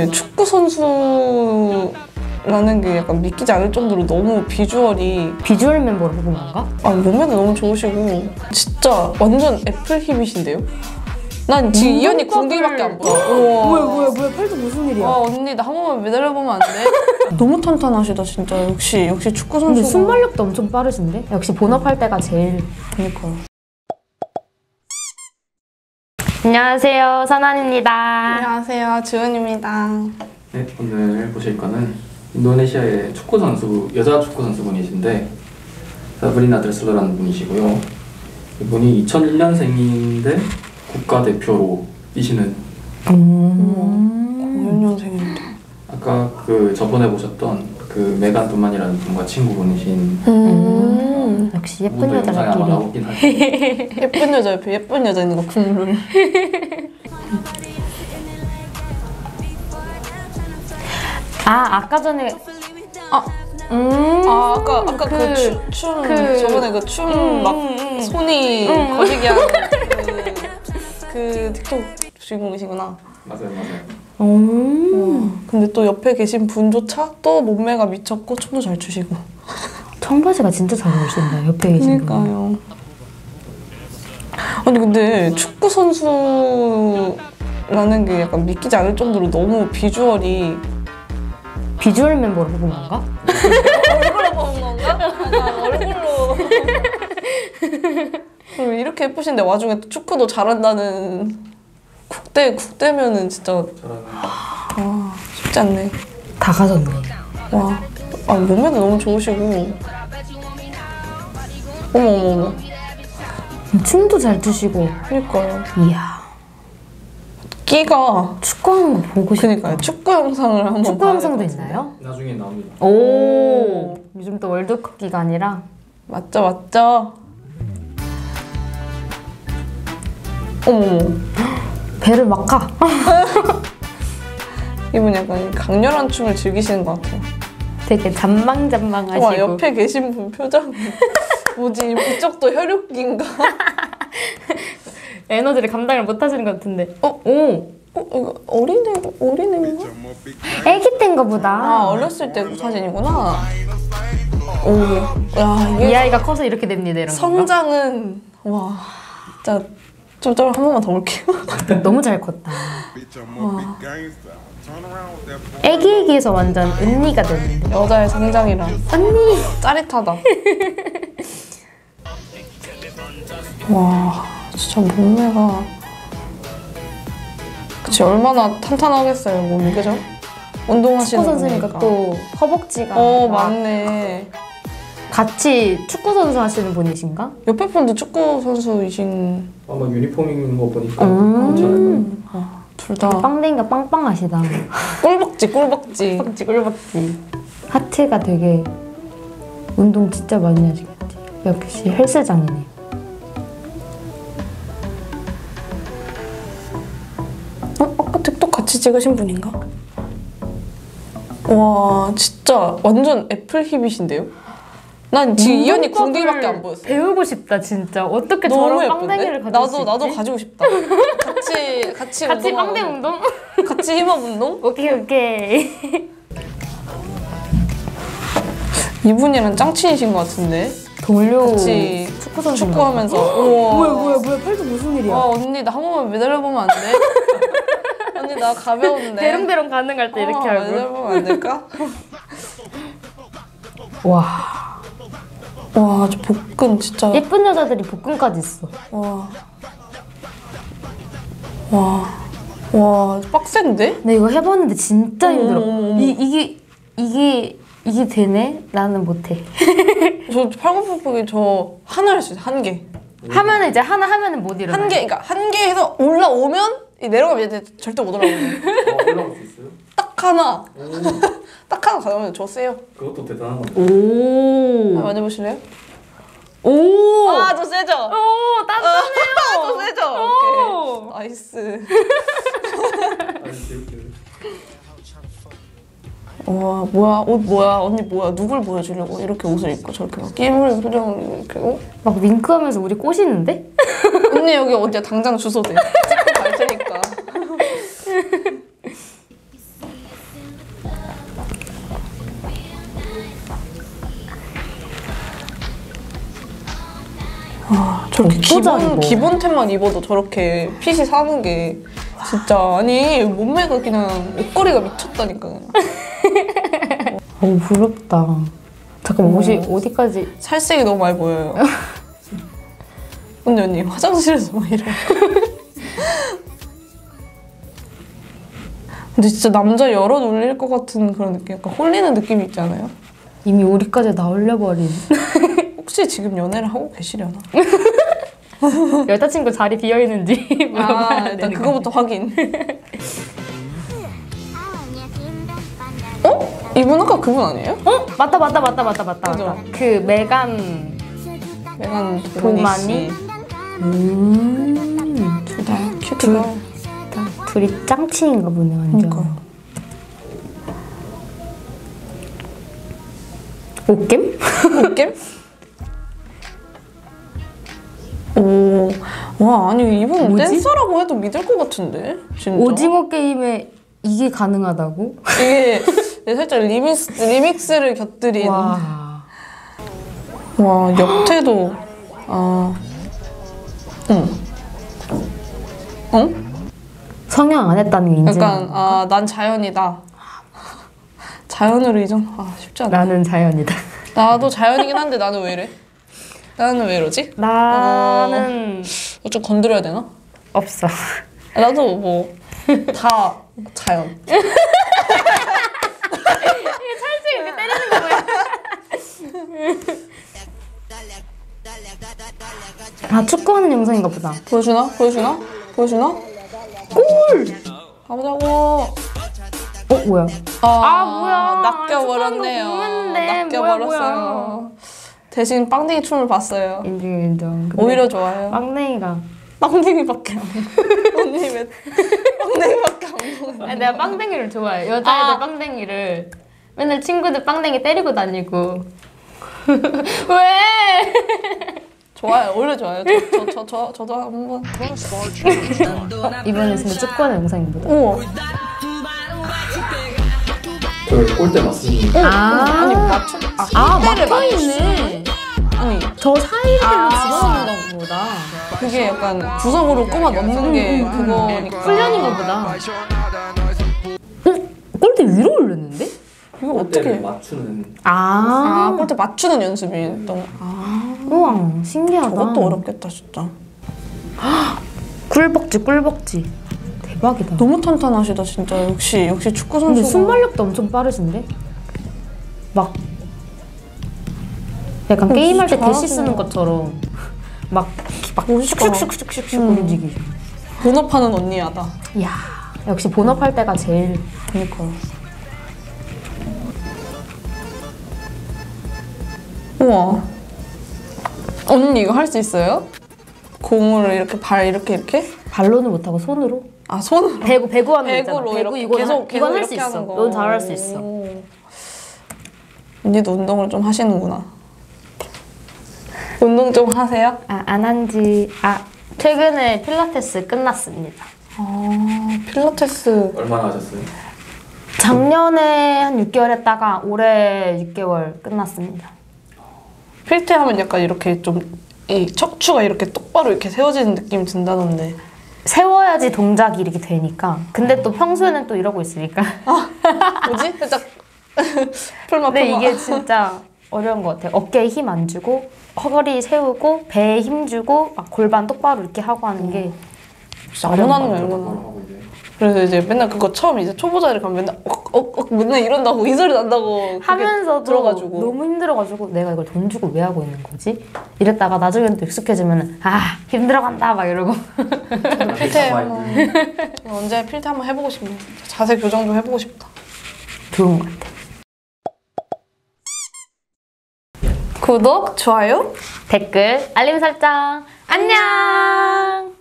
근데 축구 선수라는 게 약간 믿기지 않을 정도로 너무 비주얼이 비주얼 멤버로 뽑은 건가? 아 몸매도 너무 좋으시고 진짜 완전 애플 힙이신데요? 난 지금 이 언니 궁디밖에 안 보여. 뭐야 팔도 무슨 일이야? 와 언니 나 한 번만 매달려보면 안 돼? 너무 탄탄하시다 진짜. 역시 축구 선수. 근데 순발력도 엄청 빠르신데? 역시 본업할 때가 제일. 그니까요. 안녕하세요, 선한입니다. 안녕하세요, 주은입니다. 네, 오늘 보실 거는 인도네시아의 축구 선수, 여자 축구 선수분이신데 사브리나 드레슬러라는 분이시고요. 이분이 2001년생인데 국가대표로 뛰시는 90년생인데 아까 그 저번에 보셨던 그 메간 도만이라는 분과 친구분이신 역시 예쁜 분도 영상에 아마 여자들끼리. 나오긴 할 텐데 예쁜 여자 옆에 예쁜 여자 있는 거 국룰. 아까 전에 아까 춤 저번에 그 춤 막 손이 거시기 하는 그 틱톡 주인공이시구나. 맞아요. 근데 또 옆에 계신 분조차 또 몸매가 미쳤고 춤도 잘 추시고. 청바지가 진짜 잘 어울린다, 옆에 계신 분. 그러니까요. 아니 근데 축구 선수라는 게 약간 믿기지 않을 정도로 너무 비주얼이 비주얼 멤버로 뽑은 건가? 얼굴로 보는 건가? 약간 얼굴로. 그리고 이렇게 예쁘신데 와중에 또 축구도 잘한다는 국대면은 진짜 와 쉽지 않네. 다 가졌네. 와, 몸매도 너무 좋으시고. 어머. 춤도 잘 추시고. 그니까요. 이야. 끼가. 축구하는 거 보고 싶다. 그니까요. 축구 영상을 한번 축구 봐야 영상도 될 것 같은데. 있나요? 나중에 나옵니다. 오. 요즘 또 월드컵 기간이라. 맞죠. 어머. 배를 막 가. 이분 약간 강렬한 춤을 즐기시는 것 같아요. 되게 잔망하시고. 와, 옆에 계신 분 표정. 뭐지? 이쪽도 혈육인가? 에너지를 감당을 못 하시는 것 같은데. 이거 어린애인가? 애기 때인가 보다. 어렸을 때 사진이구나. 오, 야, 이 이게 아이가 커서 이렇게 됩니다, 이런 거. 성장은, 와, 진짜 좀 한 번만 더 볼게요. 너무 잘 컸다. 애기에서 완전 언니가 됐는데. 여자의 성장이라 언니! 짜릿하다. 와, 진짜 몸매가 그치 얼마나 탄탄하겠어요 몸이, 그죠? 운동하시는 축구 선수니까 분이니까. 또 허벅지가. 맞네. 같이 축구 선수 하시는 분이신가? 옆에 분도 축구 선수이신. 아마 유니폼인 거 보니까 괜찮을 거예요. 둘 다 빵댕이가 빵빵하시다. 꿀벅지. 꿀벅지. 하체가 되게 운동 진짜 많이 하시겠지. 역시 헬스장이네. 아까 틱톡 같이 찍으신 분인가? 와, 진짜 완전 애플 힙이신데요? 난 지금 이 언니 궁디밖에 안 보였어. 배우고 싶다, 진짜. 어떻게 너무 저런 예쁜데? 빵댕이를 가질 수 있지? 나도 가지고 싶다. 같이 빵댕 운동? 같이 힙업 운동? 오케이. 이분이랑 짱친이신 것 같은데? 동료 같이 축구 선수 축구하면서. 우와. 뭐야 팔도 무슨 일이야? 와, 언니 나 한 번만 매달려보면 안 돼? 언니 나 가벼운데. 대롱대롱 가능할 때 이렇게 하고. 매달려보면 안 될까? 와, 저 복근 진짜. 예쁜 여자들이 복근까지 있어. 와, 빡센데? 나 이거 해봤는데 진짜 힘들어. 어머. 이게 되네? 나는 못해. 저 팔굽혀펴기 저 하나 할 수 있어요. 한 개. 하면은 이제 하나 하면은 못 일어나. 그러니까 한 개 해서 올라오면 내려가면 이제 절대 못 올라오거든요. 올라올 수 있어요? 딱 하나 가면 저 세요. 그것도 대단한 건데. 오. 한번 해보실래요? 오. 저 세죠? 오, 단단해요. 저 세죠? 오. 오케이. 나이스. 와, 뭐야, 옷 뭐야, 언니 뭐야, 누굴 보여주려고 이렇게 옷을 입고 저렇게 막 끼물의 표정을 이렇게. 막 윙크하면서 우리 꼬시는데? 언니 여기 어디야? 당장 주소 대. 찍고 갈 테니까. 저렇게 옷도 기본템만 입어도 저렇게 핏이 사는 게 진짜 아니 몸매가 그냥 옷걸이가 미쳤다니까. 오 부럽다. 잠깐만 옷이 어디까지? 살색이 너무 많이 보여요. 근데 언니 화장실에서 막 이래. 근데 진짜 남자 여럿 올릴 것 같은 그런 느낌, 약간 홀리는 느낌이 있지 않아요? 이미 우리까지 다 올려버린. 혹시 지금 연애를 하고 계시려나? 여자친구 자리 비어 있는지 물어봐야 일단 되는 그거부터 확인. 어? 이분 아까 그분 아니에요? 어? 맞다. 그죠? 그 메간 메간 도마니? 둘다 큐트가. 둘이 짱친인가 보네 완전. 그러니까요. 옷겜? 옷겜? 오, 와 아니 이분 뭐지? 댄서라고 해도 믿을 것 같은데 진짜. 오징어 게임에 이게 가능하다고? 이게 살짝 리믹스를 곁들인. 와. 와 옆태도 응. 응? 성형 안 했다는 게 인증. 약간 난 자연이다. 자연으로 이전 쉽지 않아. 나는 자연이다. 나도 자연이긴 한데 나는 왜 이래? 나는 왜 이러지? 나는 좀 건드려야 되나? 없어. 나도 뭐 다 자연. 찰지 이렇게 때리는 거 뭐야? 아 축구하는 영상인가 보다. 보여주나? 골! 가보자고. 뭐야? 뭐야? 낚여버렸네요. 축구하는 거 보는데. 낚여버렸어요. 대신 빵댕이 춤을 봤어요. 인정. 근데 오히려 좋아요. 빵댕이가. 빵댕이밖에 안 보여. 언니 왜 빵댕이밖에 안 보여? 아니, 내가 빵댕이를 좋아해. 여자애들 빵댕이를 맨날 친구들 빵댕이 때리고 다니고. 왜? 좋아요. 오히려 좋아요. 저도 한번. 이번에 진짜 축구하는 영상인 거다. 우와. 저 골대 맞습니다. 아니 맞춰. 막혀있네. 아니 저 사이로 집어넣는 거보다. 그게 약간 구석으로 꼽아 넣는 게 그거니까. 훈련인가 보다. 골대 위로 올렸는데? 이거 골대를 어떻게? 맞추는. 골대 맞추는 연습이었던 거. 우와 신기하다. 저것도 어렵겠다 진짜. 꿀벅지 대박이다. 너무 탄탄하시다 진짜. 역시 축구 선수. 근데 순발력도 엄청 빠르신데? 막 약간 게임할 때 대시 쓰는 것처럼 막 멋있다. 슉슉슉슉슉 움직이죠. 본업하는 언니야다. 이야 역시 본업할 때가 제일. 그니까요. 우와. 언니 이거 할 수 있어요? 공을 이렇게 이렇게? 발로는 못하고 손으로? 손으로. 배구 하는 거 있잖아. 배구로 배구 이렇게 이건 계속 할 수 이렇게 있어. 하는 거. 넌 잘할 수 있어. 언니도 운동을 좀 하시는구나. 운동 좀 하세요? 안 한지 최근에 필라테스 끝났습니다. 필라테스. 얼마나 하셨어요? 작년에 한 6개월 했다가 올해 6개월 끝났습니다. 필테 하면 약간 이렇게 좀 이 척추가 이렇게 똑바로 이렇게 세워지는 느낌이 든다던데. 세워야지 동작이 이렇게 되니까. 근데 또 평소에는 또 이러고 있으니까. 뭐지? 살짝 풀마. 근데 이게 진짜 어려운 것 같아요. 어깨에 힘 안 주고 허리 세우고 배에 힘 주고 막 골반 똑바로 이렇게 하고 하는 게 진짜 아무나 하는 거 아니구나. 하고 이제. 그래서 이제 맨날 그거 처음 이제 초보자들 가면 맨날 맨날 이런다고 이 소리 난다고 하면서도 들어가지고 너무 힘들어가지고 내가 이걸 돈 주고 왜 하고 있는 거지? 이랬다가 나중에는 또 익숙해지면 힘들어간다 막 이러고. 필테 언제 필테 한번 해보고 싶네. 자세 교정 좀 해보고 싶다. 좋은 것 같아. 구독, 좋아요, 댓글, 알림 설정. 안녕.